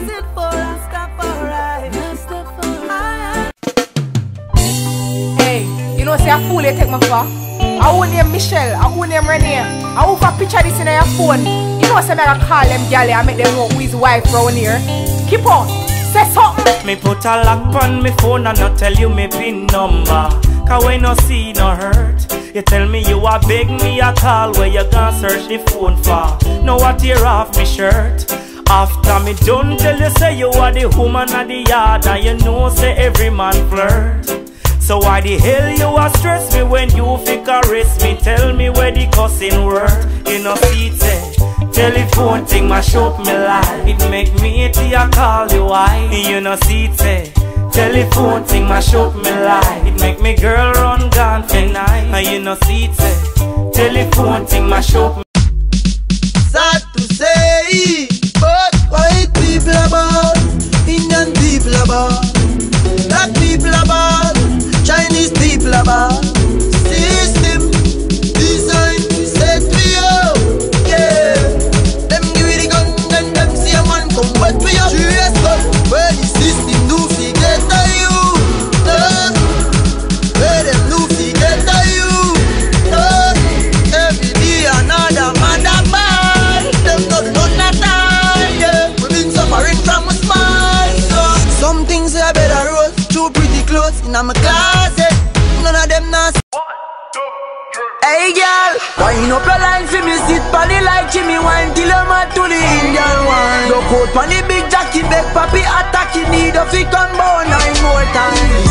use it for Rastafari. Hey, you know say a fool you take me for? I won't name Michelle, I won't name Renee. I won't picture this in your phone. You know say I call them galley and make them know who his wife round here. Keep on, say something. Me put a lock on me phone and not tell you me pin number. Cause when no see no hurt, you tell me you a beg me a call where you gonna search the phone for. Now I tear off me shirt. After me done tell you say you are the woman of the yard, and you know say every man flirt. So why the hell you a stress me when you fi caress me? Tell me where the cussing work. You know see it say telephone thing mash up me life. It make me to call you why. You know see it say telephone thing mash up me life. It make me girl run gone for night. And you know see it say telephone thing mash up me. Sad to say, but white people about, Indian people about, black people about, Chinese people about. System designed to set me up, yeah. Them give me the gun, then them see a man come wet me up. Serious gun, where the system do fi get to you, where them do fi get to you, every day another man, them not done that time, yeah. We been suffering from a smile, some things are better roll, too pretty clothes in my closet, none of them not. Hey girl, wind up your line for me, sit pon the like Jimmy wine till you're mad to the Indian wine. Look out pon the big jockey, beg papi attack, you need a fit on bow 9 more times.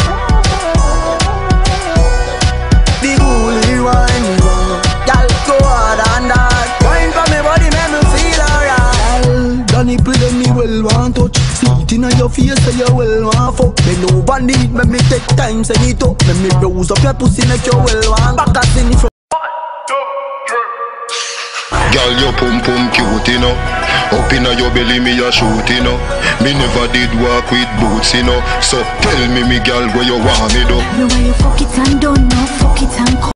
The holy wine, girl go hard and hard. Wine for me body make me feel alright. The nipple them me well want touch, see it inna your face so you well want fuck. Me no bandit, me take time send it up. Me browse up your pussy make you well want back at in front. Girl, your pum pum cute, you know. Up inna your belly, me a shoot, you know. Me never did walk with boots, you know. So tell me girl, where you want me, though. The way you fuck it and don't know, fuck it and